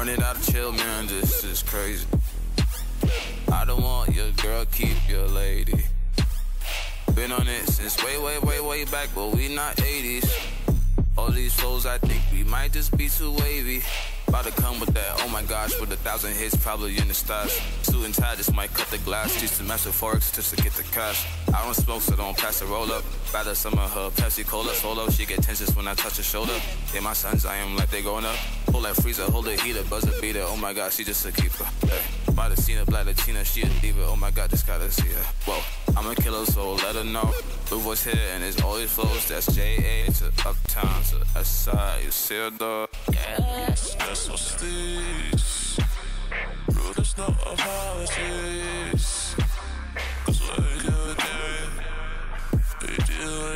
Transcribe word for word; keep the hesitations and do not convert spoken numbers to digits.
Running out of chill, man, this is crazy. I don't want your girl, keep your lady. Been on it since way, way, way, way back, but we not eighties. All these flows, I think we might just be too wavy. About to come with that, oh my gosh, with a thousand hits probably in the stash. Suit and tie, just might cut the glass. Used to mess with forex just to get the cash. I don't smoke, so don't pass the roll up. Rather some of her Pepsi Cola solo. She get tensions when I touch her shoulder. Yeah, my sons, I am like they going up. Hold that freezer, hold the heater, buzzer beater. Oh my god, she just a keeper. Hey, might have seen her black Latina, she a diva. Oh my god, just gotta see her. Whoa, I'm a killer, so let her know. Blue voice here and it's always flows. That's J A to Uptown to S I. You see her dog? Yes, that's what's this. Bro, there's no apologies. Cause what you did, you did